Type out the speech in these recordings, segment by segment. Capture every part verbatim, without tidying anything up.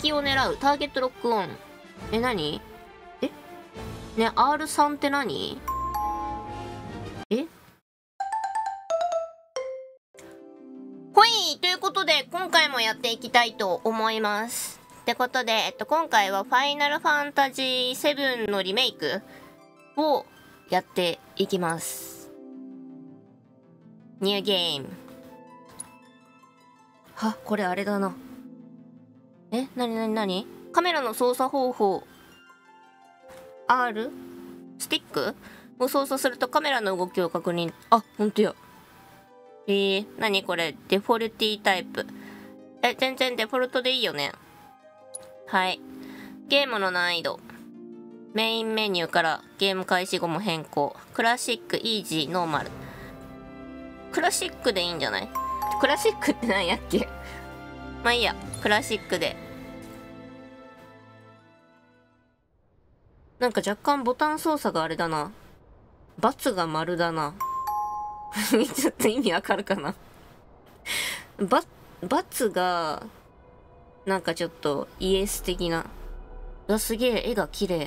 敵を狙う。ターゲットロックオン。え、何？えね、アールスリー って何？えほい！ということで、今回もやっていきたいと思います。ってことで、えっと、今回はファイナルファンタジーセブンのリメイクをやっていきます。ニューゲーム。は、これあれだな。え、なになになに？カメラの操作方法。R？ スティックを操作するとカメラの動きを確認。あ、ほんとや。えー、なにこれ？デフォルティタイプ。え、全然デフォルトでいいよね。はい。ゲームの難易度。メインメニューからゲーム開始後も変更。クラシック、イージー、ノーマル。クラシックでいいんじゃない？クラシックって何やっけ？まあいいや、クラシックで。なんか若干ボタン操作があれだな。×が丸だな。ちょっと意味わかるかな。ば、×が、なんかちょっとイエス的な。うわ、すげえ、絵が綺麗。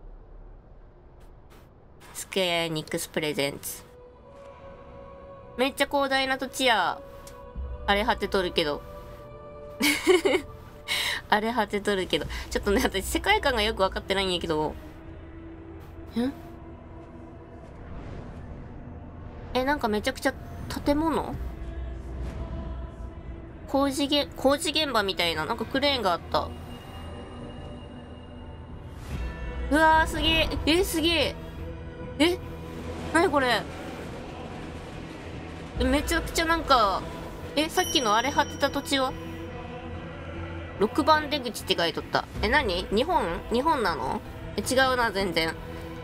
スクエアエニックスプレゼンツ。めっちゃ広大な土地や。荒れ果てとるけど。荒れ果てとるけど。ちょっとね、私世界観がよくわかってないんやけど。んえ、なんかめちゃくちゃ建物？工事げ、工事現場みたいな、なんかクレーンがあった。うわー、すげえ。え、すげえ。え？なにこれ？めちゃくちゃなんか、え、さっきの荒れ果てた土地は？ろくばん出口って書いとった。え、なに？日本？日本なの？え、違うな、全然。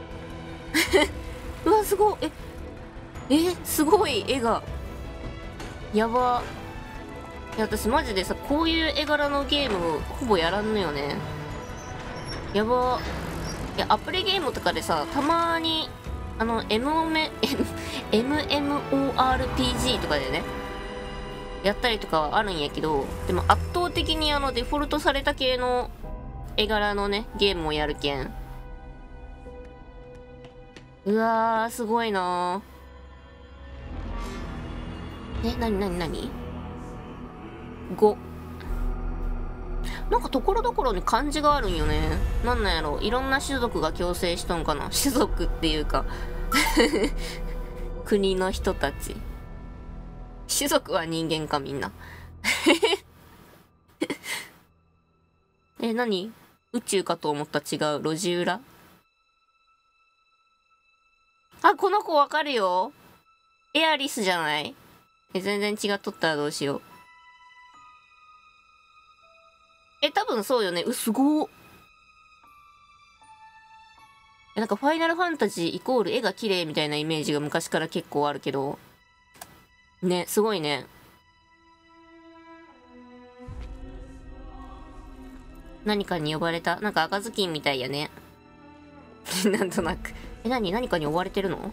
うわ、すごい。え、え、すごい、絵が。やば。いや、私マジでさ、こういう絵柄のゲームほぼやらんのよね。やば。いや、アプリゲームとかでさ、たまに、あの、エムエム、エムエムオーアールピージー とかでね、やったりとかはあるんやけど、でも圧倒的にあの、デフォルトされた系の絵柄のね、ゲームをやるけん。うわー、すごいなー。え、なになになに？ ご。なんかところどころに漢字があるんよね。なんなんやろ。いろんな種族が共生しとんかな。種族っていうか国の人たち。種族は人間かみんな。え、何？宇宙かと思った。違う。路地裏？あ、この子わかるよ。エアリスじゃない？え、全然違っとったらどうしよう。え、多分そうよね。う、すごー。え、なんかファイナルファンタジーイコール絵が綺麗みたいなイメージが昔から結構あるけど。ね、すごいね。何かに呼ばれた。なんか赤ずきんみたいやね。なんとなく。え、何？何かに追われてるの？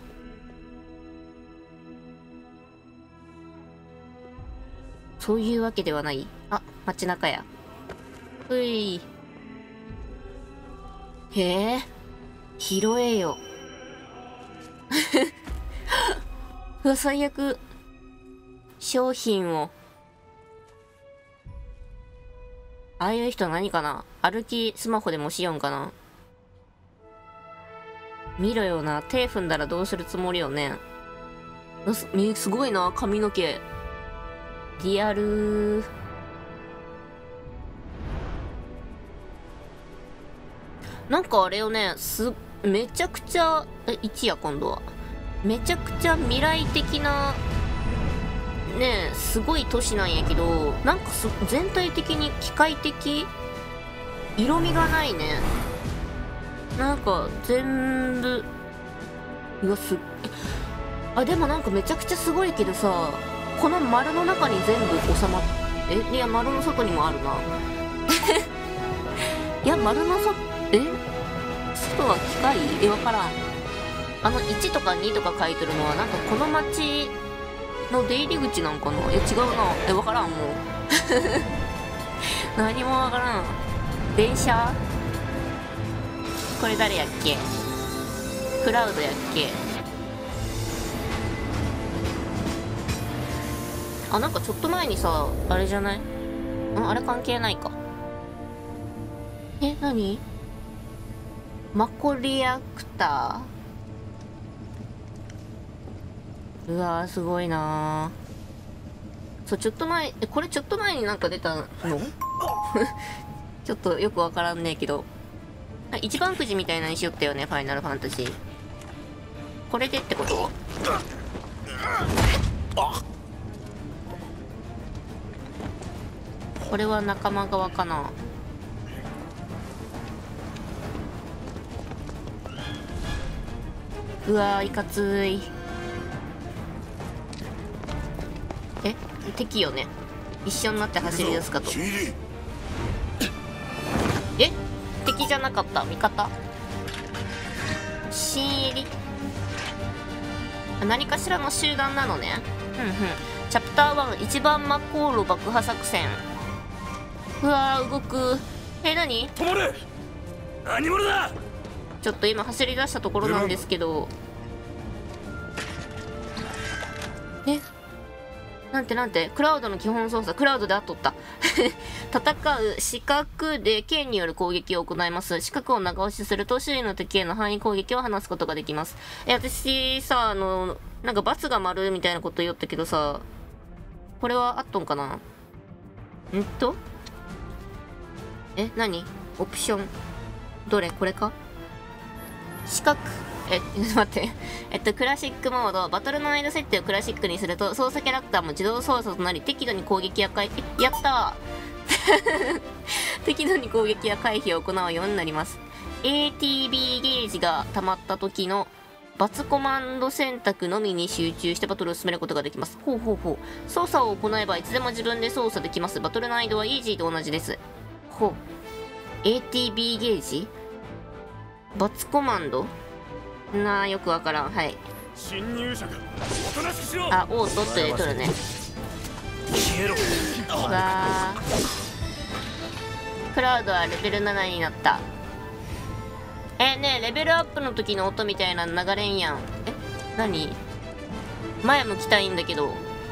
そういうわけではない。あ、街中や。うい。へえ。拾えよ。うわ、最悪。商品を。ああいう人何かな？歩きスマホでもしよんかな？見ろよな。手踏んだらどうするつもりよね。す、すごいな。髪の毛。リアルー。なんかあれよね。す、めちゃくちゃ、え、いちや今度は。めちゃくちゃ未来的な、ねえ、すごい都市なんやけど、なんかす、全体的に機械的？色味がないね。なんか、全部、うわ、すっ、あ、でもなんかめちゃくちゃすごいけどさ、この丸の中に全部収まっ、え、いや、丸の外にもあるな。いや、丸の外、え外は機械？え、わからん。あの、いちとかにとか書いてるのは、なんかこの街の出入り口なんかな？え、違うな。え、わからん、もう。何もわからん。 電車、これ誰やっけ、クラウドやっけ。あ、なんかちょっと前にさ、あれじゃない？ん、あれ関係ないか。え、何？マコリアクター。うわー、すごいなー。そう、ちょっと前、え、これちょっと前になんか出たのちょっとよくわからんねえけど。一番くじみたいなのにしよったよね、ファイナルファンタジー。これでってこと？これは仲間側かな。うわー、いかつい。え、敵よね。一緒になって走り出すかと。え、敵じゃなかった、味方。新入り、何かしらの集団なのね。うんうん。チャプターワン、一番魔航路爆破作戦。うわー、動く。え、何？ 止まれ！何者だ！ ちょっと今走り出したところなんですけど。え、なんてなんて、クラウドの基本操作、クラウドであっとった。戦う、四角で剣による攻撃を行います。四角を長押しすると周囲の敵への範囲攻撃を放すことができます。え、私さ、あの、なんか×が丸みたいなこと言ったけどさ、これはあっとんかな？んとえ、何？オプション。どれ？これか？四角。え、待って。えっと、クラシックモード。バトルの間設定をクラシックにすると、操作キャラクターも自動操作となり、適度に攻撃や回避、やったー適度に攻撃や回避を行うようになります。エーティービー ゲージが溜まった時の、×コマンド選択のみに集中してバトルを進めることができます。ほうほうほう。操作を行えばいつでも自分で操作できます。バトル難易度はイージーと同じです。ほう。エーティービー ゲージ？ ×コマンド？なあ、よくわからん。はい。 侵入者がおとなしくしろ。 あ、オートって出とるね。 消えろ。 うわー。クラウドはレベルななになった。え、ねえ、レベルアップの時の音みたいなの流れんやん。え、何？前向きたいんだけど。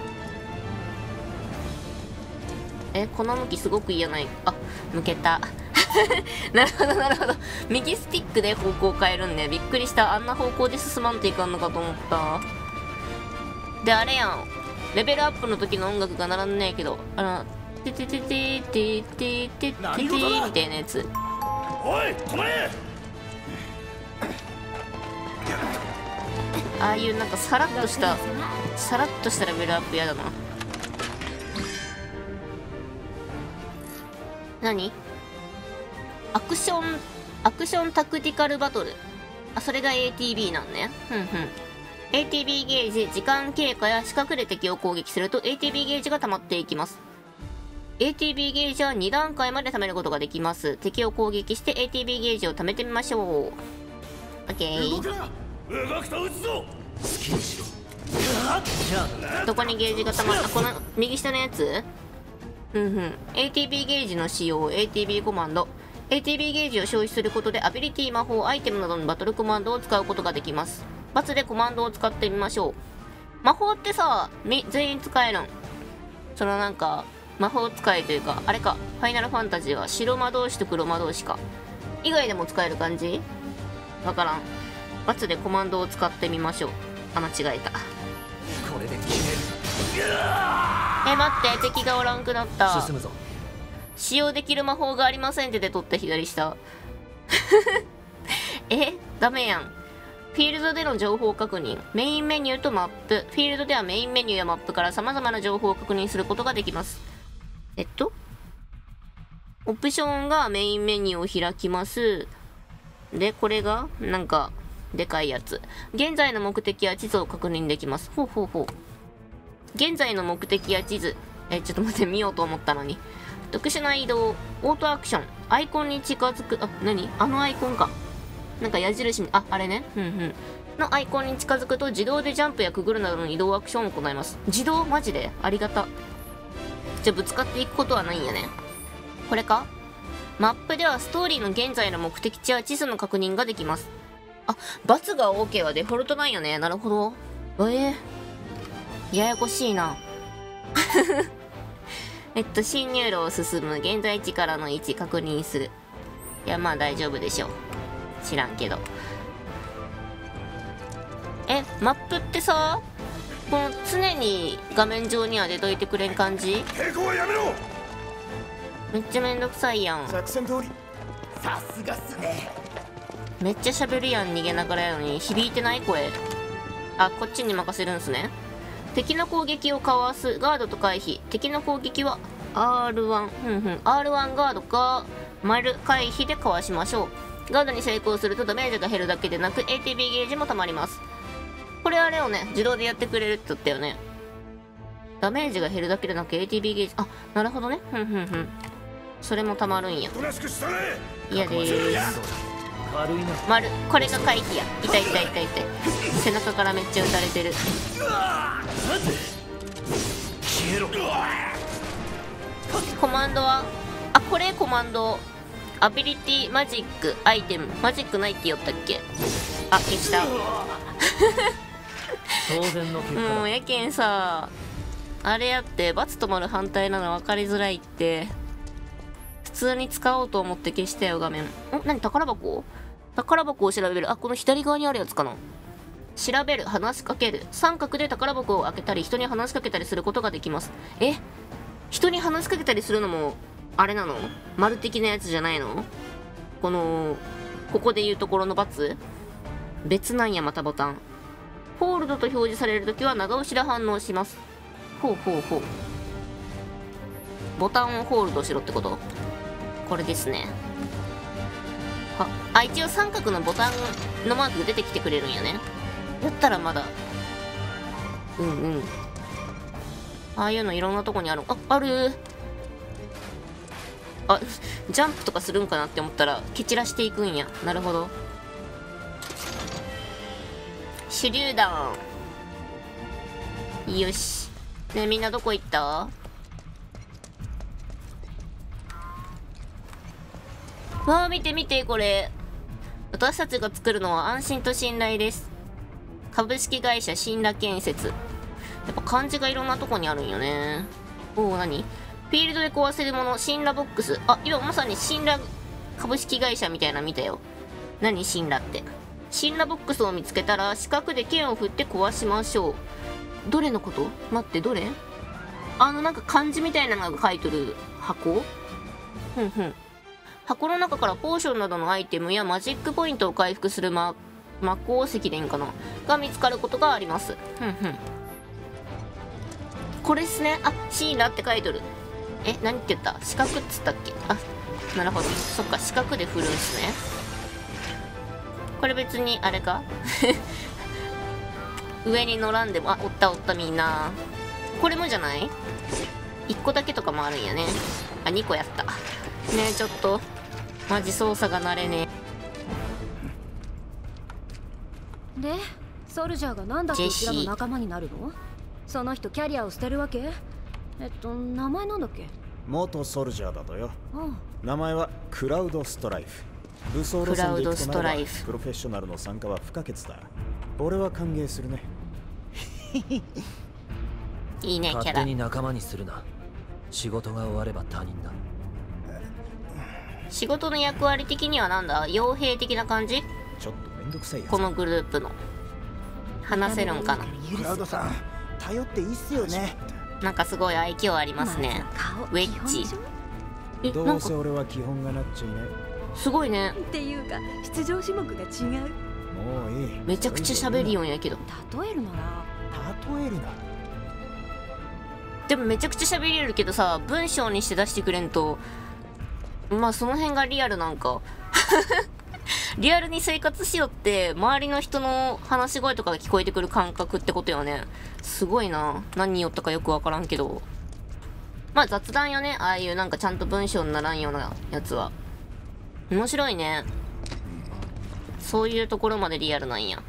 え、この向きすごく嫌ない。あ、向けた。なるほどなるほど。右スティックで方向変えるんね。びっくりした。あんな方向で進まんといかんのかと思った。で、あれやん。レベルアップの時の音楽が鳴らんねえけど、あの、てててててててててみたいなやつ。 おい、止まれ！ ああいうなんかさらっとした、さらっとしたレベルアップやだな。何？アクション、アクションタクティカルバトル。あ、それが エーティービー なんね。ふんふん。エーティービー ゲージ、時間経過や四角で敵を攻撃すると エーティービー ゲージが溜まっていきます。エーティービー ゲージはに段階まで貯めることができます。敵を攻撃して エーティービー ゲージを貯めてみましょう。オッケー。 動くな！動くと撃つぞ！好きにしろ。 どこにゲージが溜まった？この右下のやつ？うんうん。エーティービー ゲージの使用、エーティービー コマンド。エーティービー ゲージを消費することでアビリティ、魔法、アイテムなどのバトルコマンドを使うことができます。×でコマンドを使ってみましょう。魔法ってさ、全員使えるん？そのなんか、魔法使いというか、あれか、ファイナルファンタジーは白魔導士と黒魔導士か。以外でも使える感じ？わからん。×でコマンドを使ってみましょう。あ、間違えた。 これで決める。 え、待って、敵がおらんくなった。 進むぞ。 使用できる魔法がありませんって出とった左下。え、ダメやん。フィールドでの情報確認。メインメニューとマップ。フィールドではメインメニューやマップから様々な情報を確認することができます。えっとオプションがメインメニューを開きます。で、これが、なんか、でかいやつ。現在の目的や地図を確認できます。ほうほうほう。現在の目的や地図。え、ちょっと待って、見ようと思ったのに。特殊な移動、オートアクション、アイコンに近づく、あ、何？あのアイコンか。なんか矢印に、あ、あれね。うんうん。のアイコンに近づくと自動でジャンプやくぐるなどの移動アクションを行います。自動？マジでありがた。じゃあぶつかっていくことはないんやね。これか？ マップではストーリーの現在の目的地や地図の確認ができます。あ、×が OK はデフォルトなんよね。なるほど。えー、ややこしいな。えっと、進入路を進む。現在地からの位置確認する。いや、まあ大丈夫でしょう。知らんけど。え、マップってさ、この常に画面上には出といてくれん感じ？ 抵抗はやめろ。 めっちゃめんどくさいやん。 作戦通り。さすがっすね。 めっちゃ喋るやん、逃げながらやのに。響いてない声。あ、こっちに任せるんすね。敵の攻撃をかわす。ガードと回避。敵の攻撃は アールワン。ふんふん。アールワン ガードか、丸回避でかわしましょう。ガードに成功するとダメージが減るだけでなく エーティービー ゲージもたまります。これあれをね、自動でやってくれるって言ったよね。ダメージが減るだけでなく エーティービー ゲージ、あ、なるほどね。ふんふんふん。それもたまるんや。嫌でーす。丸、これが回避や。痛い痛い痛い痛い。背中からめっちゃ撃たれてる。 消えろ。 コマンドは、あ、これコマンド。アビリティマジックアイテム。マジックないって言ったっけ？あ、消した。 当然の結果だ。 もうやけんさ、あれやって×と丸反対なの分かりづらいって。普通に使おうと思って消したよ、画面。ん？何？宝箱？宝箱を調べる。あ、この左側にあるやつかな。調べる。話しかける。三角で宝箱を開けたり人に話しかけたりすることができます。え？人に話しかけたりするのもあれなの？丸的なやつじゃないの？このここでいうところの×？別なんや。またボタン。ホールドと表示されるときは長押しで反応します。ほうほうほう。ボタンをホールドしろってこと？これですね。は、あ、一応三角のボタンのマークが出てきてくれるんやね。だったらまだ。うんうん。ああいうのいろんなとこにある。あ、ある。あ、ジャンプとかするんかなって思ったら蹴散らしていくんや。なるほど。手榴弾。よし。ねえ、みんなどこ行った？わあ、見て見て、これ。私たちが作るのは安心と信頼です。株式会社信羅建設。やっぱ漢字がいろんなとこにあるんよね。おお、何？フィールドで壊せるもの、信羅ボックス。あ、今まさに信羅株式会社みたいなの見たよ。何信羅って。信羅ボックスを見つけたら四角で剣を振って壊しましょう。どれのこと？待って、どれ？あのなんか漢字みたいなのが書いてる箱？ふんふん。箱の中からポーションなどのアイテムやマジックポイントを回復する魔魔鋼石でいいんかなが見つかることがあります。ふんふん。これっすね。あ、シーラって書いてる。え、何って言った？四角っつったっけ？あ、なるほど。そっか、四角で振るんすね。これ別にあれか上に乗らんでも、あ、おったおったみんな。これもじゃない？いっこだけとかもあるんやね。あ、にこやった。ねえ、ちょっとマジ操作が慣れねえ。で、ソルジャーがなんだってうちらの仲間になるの？その人キャリアを捨てるわけ？えっと、名前なんだっけ？ 元ソルジャーだとよ。 うん、 名前はクラウドストライフ。武装路線で行くとなればプロフェッショナルの参加は不可欠だ。俺は歓迎するね。 いいね、キャラ。 勝手に仲間にするな。仕事が終われば他人だ。 仕事の役割的にはなんだ？傭兵的な感じ？ ちょっとめんどくさいやつ。 このグループの話せるんかな。 クラウドさん、頼っていいっすよね。 なんかすごい愛嬌ありますね。ウェッジ。え、 どうせ俺は基本がなっちゃいない。 すごいね。 っていうか出場種目が違う。 もういい。 めちゃくちゃ喋りよんやけど。 例えるなら例えるな。 でもめちゃくちゃ喋れるけどさ、文章にして出してくれんと、まあその辺がリアルなんかリアルに生活しよって周りの人の話し声とかが聞こえてくる感覚ってことよね。すごいな。何によったかよくわからんけど、まあ雑談よね。ああいうなんかちゃんと文章にならんようなやつは面白いね。そういうところまでリアルなんや。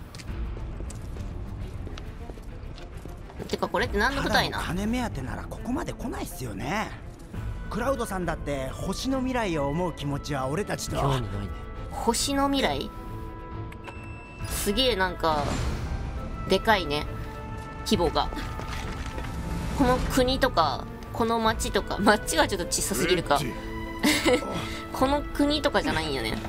てかこれって何の舞台な？ 金目当てならここまで来ないっすよね。 クラウドさんだって星の未来を思う気持ちは俺たちと。 興味ないね。 星の未来、すげえなんかでかいね、規模が。この国とかこの町とか、町がちょっと小さすぎるかこの国とかじゃないんよね。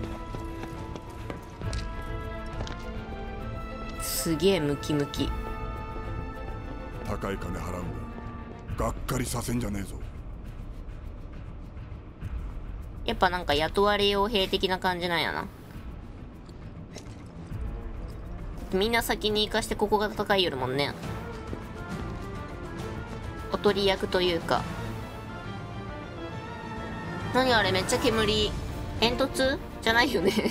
すげえムキムキ。 高い金払うんだ。がっかりさせんじゃねえぞ。 やっぱなんか雇われ傭兵的な感じなんやな。みんな先に行かしてここが高いよるもんね。おとり役というか。何あれ、めっちゃ煙。煙突じゃないよね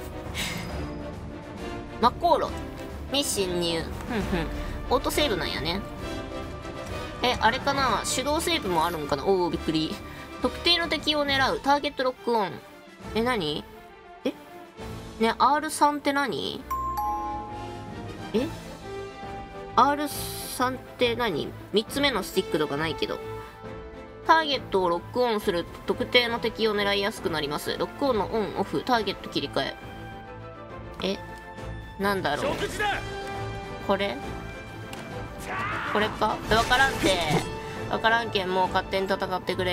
マコーロに侵入。ふんふん。オートセーブなんやね。え、あれかな、手動セーブもあるんかな。おお、びっくり。特定の敵を狙うターゲットロックオン。え、何えね、アールスリー って何？え アールスリー って何？ みっ つめのスティックとかないけど。ターゲットをロックオンすると特定の敵を狙いやすくなります。ロックオンのオンオフ、ターゲット切り替え。え、なんだろう、これこれか、わからんて。わからんけん、もう勝手に戦ってくれ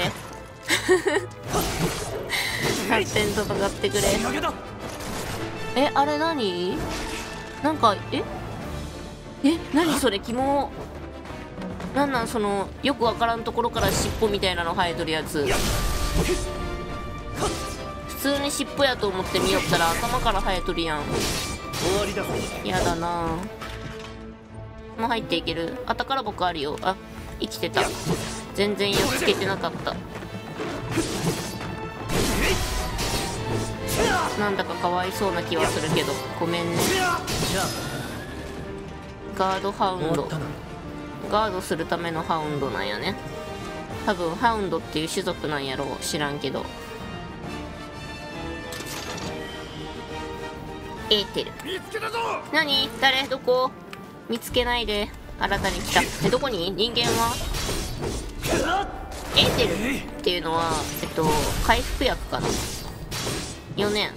勝手に戦ってくれ。え、あれ何？なんか、ええ、何それ、キモ。なんなんその、よくわからんところから尻尾みたいなの生えとるやつ。普通に尻尾やと思って見よったら頭から生えとるやん。やだなぁ。もう入っていける？あ、宝箱あるよ。あ、生きてた。全然やっつけてなかった。なんだかかわいそうな気はするけどごめんね。ガードハウンド、ガードするためのハウンドなんやね。多分ハウンドっていう種族なんやろう、知らんけど。エーテル。 見つけたぞ。 何？誰？どこ？見つけないで。新たに来た。え、どこに？人間は？エーテルっていうのは、えっと、回復薬かな。よねん。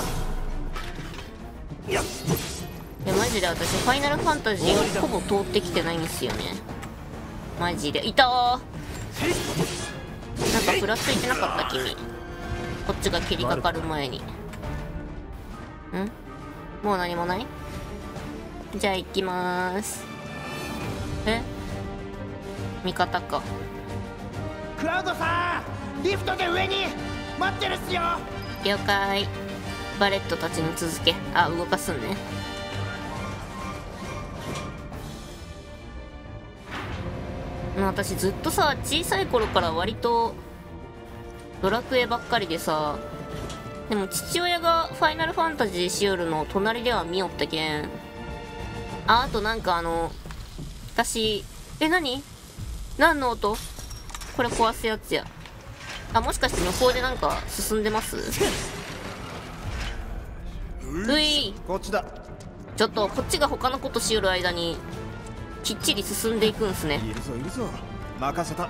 いや、マジで私、ファイナルファンタジーほぼ通ってきてないんですよね。マジで。いたー。なんかふらついてなかった君。こっちが切りかかる前に。ん？もう何もない？じゃあ行きまーす。え？味方か。 クラウドさん、リフトで上に待ってるっすよ。 了解。バレットたちに続け。あ、動かすんね。私ずっとさ、小さい頃から割とドラクエばっかりでさ、でも父親がファイナルファンタジーしよるのを隣では見よったけん。あ、あとなんかあの、私、え、何？何の音？これ壊すやつや。あ、もしかして向こうでなんか進んでます？うい、 こっちだ。 ちょっとこっちが他のことしよる間にきっちり進んでいくんすね。 いるぞいるぞ。任せた。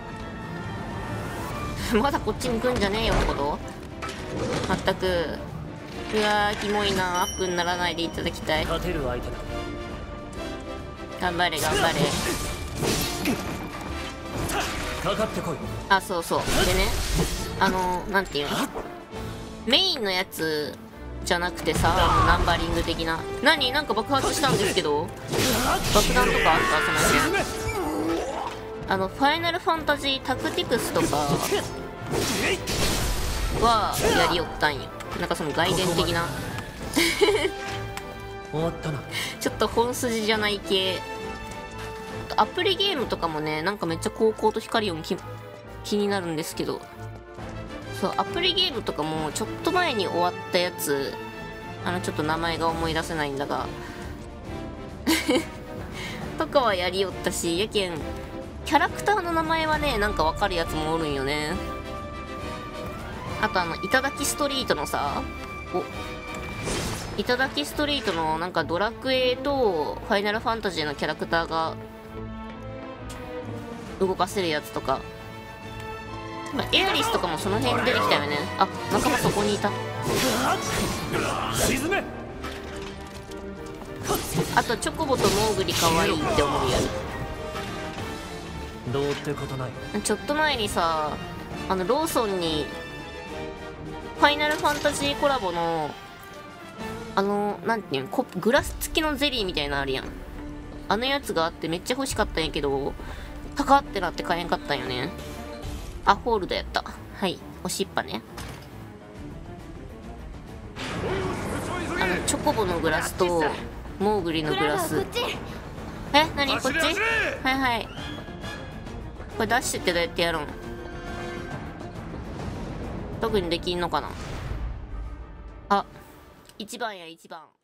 まだこっちに来んじゃねえよってこと？まったく。うわー、キモいな。アップにならないでいただきたい。 勝てる相手だ。 頑張れ頑張れ。 かかってこい。 あ、そうそう。でね、あのー、なんていうの、メインのやつじゃなくてさ、あのナンバリング的な。何？なんか爆発したんですけど、爆弾とかあったその辺。あのファイナルファンタジータクティクスとかはやりよったんよ。なんかその外伝的な終わったな。 ちょっと本筋じゃない系。アプリゲームとかもね、なんかめっちゃ高校と光音き気になるんですけど、そう、アプリゲームとかもちょっと前に終わったやつ、あのちょっと名前が思い出せないんだがとかはやりよったし、やけんキャラクターの名前はね、なんかわかるやつもおるんよね。あとあの頂きストリートのさ、お頂きストリートのなんかドラクエとファイナルファンタジーのキャラクターが動かせるやつとかまあ、エアリスとかもその辺出てきたよね。あ、仲間そこにいた。 沈め。 あとチョコボとモーグリ可愛いって思うやどうってことない。 つ。ちょっと前にさ、あのローソンにファイナルファンタジーコラボのあのなんていうの、コグラス付きのゼリーみたいなのあるやん。あのやつがあってめっちゃ欲しかったんやけど、高ってなって買えんかったんよね。あ、ホールドやった。はい、押しっぱね。あのチョコボのグラスとモーグリのグラス。え、なにこっち？はいはい。これダッシュってどうやってやるん？特にできんのかな。あ、いちばんやいちばん。